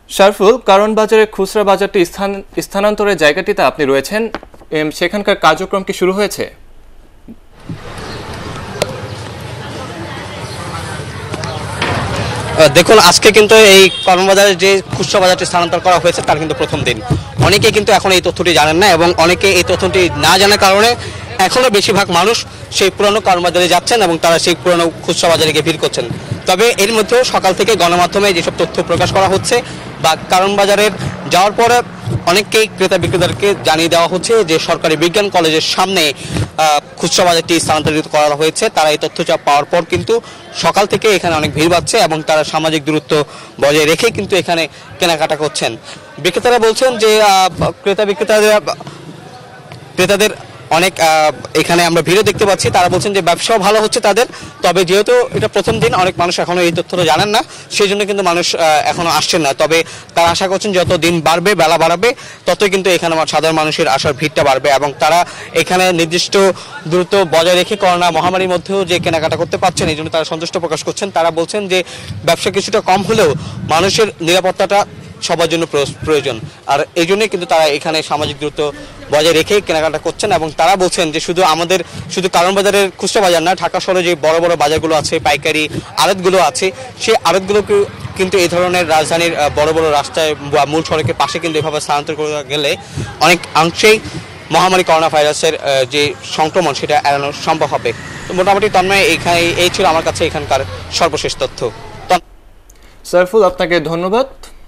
শারফুল, কারণ বাজারে খুচরা বাজারটি স্থানান্তরের জায়গাটিতে আপনি রয়েছেন, সেখানকার কার্যক্রম কি শুরু হয়েছে? দেখুন, আজকে কিন্তু এই কর্মবাজারে যে খুচরা বাজারটি স্থানান্তর করা হয়েছে তার কিন্তু প্রথম দিন। অনেকে কিন্তু এখন এই তথ্যটি জানেন না এবং অনেকে এই তথ্যটি না জানার কারণে এখনও বেশিরভাগ মানুষ সেই পুরনো কর্মবাজারে যাচ্ছেন এবং তারা সেই পুরনো খুচরা বাজারে গিয়ে ভিড় করছেন। তবে এর মধ্যেও সকাল থেকে গণমাধ্যমে যেসব তথ্য প্রকাশ করা হচ্ছে বা কারণ বাজারের যাওয়ার পরে অনেককেই ক্রেতা বিক্রেতাদেরকে জানিয়ে দেওয়া হচ্ছে যে সরকারি বিজ্ঞান কলেজের সামনে খুচরা বাজারটি স্থানান্তরিত করা হয়েছে। তারা এই তথ্যটা পাওয়ার পর কিন্তু সকাল থেকে এখানে অনেক ভিড় বাড়ছে এবং তারা সামাজিক দূরত্ব বজায় রেখে কিন্তু এখানে কেনাকাটা করছেন। বিক্রেতারা বলছেন যে ক্রেতাদের অনেক এখানে আমরা ভিড়ও দেখতে পাচ্ছি। তারা বলছেন যে ব্যবসাও ভালো হচ্ছে তাদের। তবে যেহেতু এটা প্রথম দিন, অনেক মানুষ এখনো এই তথ্যটা জানেন না, সেই জন্য কিন্তু মানুষ এখনো আসছেন না। তবে তারা আশা করছেন যত দিন বাড়বে, বেলা বাড়াবে, ততই কিন্তু এখানে সাধারণ মানুষের আসার ভিড়টা বাড়বে এবং তারা এখানে নির্দিষ্ট দূরত্ব বজায় রেখে করোনা মহামারীর মধ্যেও যে কেনাকাটা করতে পারছেন, এই জন্য তারা সন্তুষ্ট প্রকাশ করছেন। তারা বলছেন যে ব্যবসা কিছুটা কম হলেও মানুষের নিরাপত্তাটা সবার জন্য প্রয়োজন, আর এই জন্যই কিন্তু তারা এখানে সামাজিক দূরত্ব বজায় রেখে কেনাকাটা করছেন। এবং তারা বলছেন যে শুধু কারণ বাজারের খুচরা বাজার না, ঢাকা শহরে যে বড় বড় বাজারগুলো আছে, পাইকারি আড়তগুলো আছে, সেই আড়তগুলোকে কিন্তু এই ধরনের রাজধানীর বড় বড় রাস্তায় বা মূল সড়কের পাশে কিন্তু এভাবে স্থানান্তর করে গেলে অনেক অংশেই মহামারী করোনা ভাইরাসের যে সংক্রমণ সেটা এড়ানো সম্ভব হবে। তো মোটামুটি তন্ময় এই ছিল আমার কাছে এখানকার সর্বশেষ তথ্য। শারফুল, আপনাকে ধন্যবাদ।